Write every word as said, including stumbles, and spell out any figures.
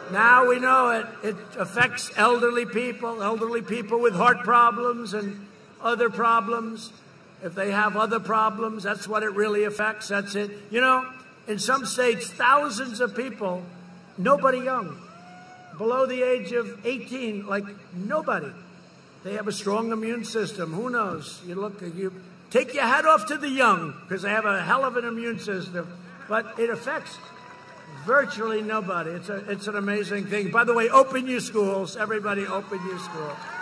Now we know it. It affects elderly people, elderly people with heart problems and other problems. If they have other problems, that's what it really affects. That's it. You know, in some states, thousands of people, nobody young, below the age of eighteen, like nobody. They have a strong immune system. Who knows? You look, you take your hat off to the young because they have a hell of an immune system. But it affects virtually nobody. It's a, it's an amazing thing. By the way, open your schools. Everybody, open your schools.